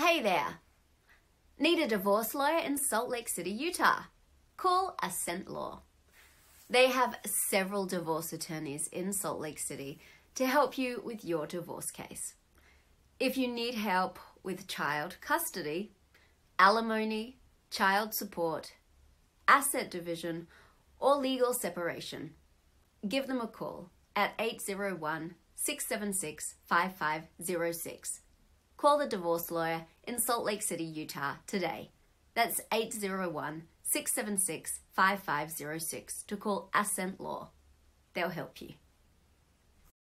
Hey there! Need a divorce lawyer in Salt Lake City, Utah? Call Ascent Law. They have several divorce attorneys in Salt Lake City to help you with your divorce case. If you need help with child custody, alimony, child support, asset division, or legal separation, give them a call at 801-676-5506. Call the divorce lawyer in Salt Lake City, Utah today. That's 801-676-5506 to call Ascent Law. They'll help you.